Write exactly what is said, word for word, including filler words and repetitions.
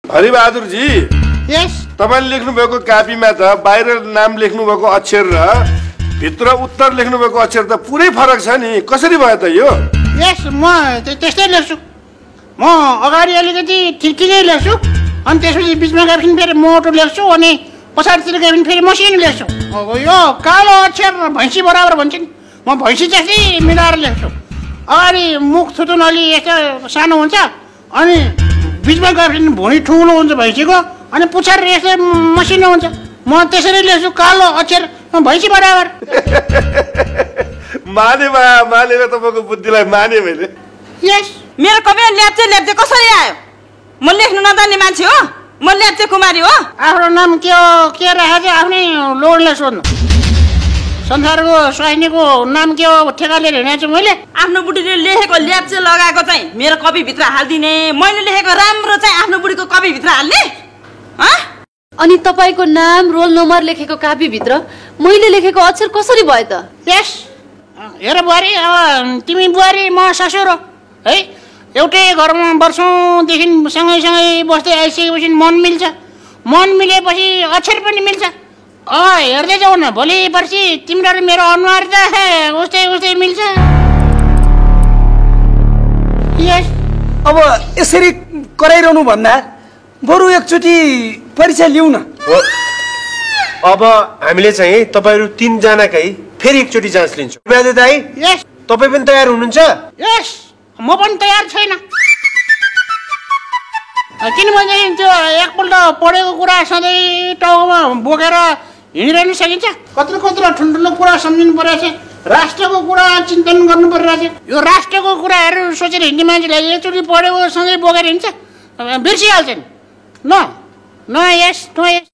हरिबहादुर जी, यस तपाईले लेख्नु भएको कापीमा त बाहिर नाम लेख्नु भएको अक्षर र भित्र उत्तर लेख्नु भएको अक्षर त पुरै फरक छ नि, कसरी भयो त यो? यस म त्यस्तै लेख्छु। म अगाडि अलिकति ठिकै लेख्छु, अनि त्यसपछि बिचमा गए पनि फेरि मोटो लेख्छु, अनि पछाडितिर गए पनि फेरि मसिनो लेख्छु। अब यो कालो अक्षर भैँसी बराबर भन्छ नि, म भैँसी जस्तै मिलाएर लेख्छु। अगाडि मुख थुतुन अलि यस्तो सानो हुन्छ, अनि बिचमा गए पनि भुँडी ठुलो हुन्छ भैँसीको, अनि पुछार यस्तो मसिनो हुन्छ। म त्यसरी लेख्छु, कालो अक्षर भैँसी बराबर। माने बा माने तपाईँको बुद्धिलाई माने मैले। यस मेरो कपी ल्याप्चे ल्याप्चे कसरी आयो? म लेख्नु नजान्ने मान्छे हो, म ल्याप्चे कुमारी हो। आफ्नो नाम के हो के राखेको छ आफ्नै लोडलाई सोध्नु। संसारको स्वाइनीको नाम के हो ठेका लिएर हिँडेको छु मैले। आफ्नो बुढीले लेखेको ल्याप्चे लगाएको चाहिँ मेरो कपीभित्र हालिदिने, मैले लेखेको राम्रो चाहिँ आफ्नो बुढीको कपीभित्र हाल्ने? अनि तपाईँको नाम रोल नम्बर लेखेको कापीभित्र मैले लेखेको अक्षर कसरी भयो त? यस हेर बुहारी, अब तिमी बुहारी म ससुर हो है, एउटै घरमा वर्षौँदेखि सँगैसँगै बस्दै आइसकेपछि मन मिल्छ, मन मिलेपछि अक्षर पनि मिल्छ। अँ हेर्दै जाऊ न, भोलि पर्सि तिम्रो र मेरो अनुहार त उस्तै उस्तै मिल्छ। यस अब यसरी कराइरहनु भन्दा बरु एकचोटि परीक्षा लिऊ न। अब हामीले चाहिँ तपाईँहरू तिनजनाकै फेरि एकचोटि जाँच लिन्छौँ। व्याधे दाई, यस तपाईँ पनि तयार हुनुहुन्छ? यस म पनि तयार छैन, किनभने त्यो एकपल्ट पढेको कुरा सधैँ टाउकोमा बोकेर हिँडिरहनु सकिन्छ? कत्रो कत्रो ठुल्ठुलो कुरा सम्झिनु परेको छ, राष्ट्रको कुरा चिन्तन गर्नु परिरहेको छ। यो राष्ट्रको कुराहरू सोचेर हिँड्ने मान्छेलाई एकचोटि पढेको सधैँ बोकेर हिँड्छ, बिर्सिहाल्छ नि। न न यस न यस